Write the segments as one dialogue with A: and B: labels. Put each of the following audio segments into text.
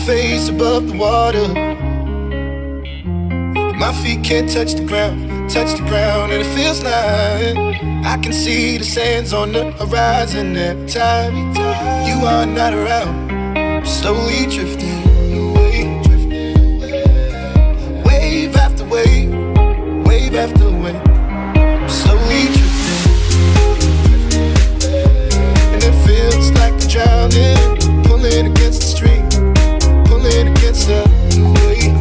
A: face above the water. My feet can't touch the ground, and it feels like I can see the sands on the horizon every time you are not around. I'm slowly drifting away, wave after wave, wave after wave. I'm slowly drifting, and it feels like I'm drowning, pulling against the stream, pulling against the wave.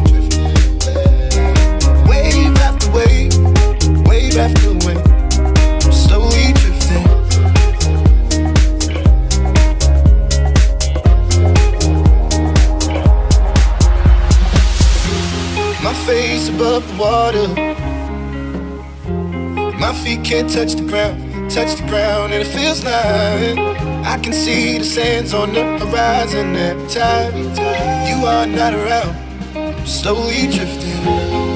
A: Wave after wave, wave after wave, I'm slowly drifting. My face above the water, my feet can't touch the ground, and it feels like I can see the sands on the horizon every time you are not around. I'm slowly drifting.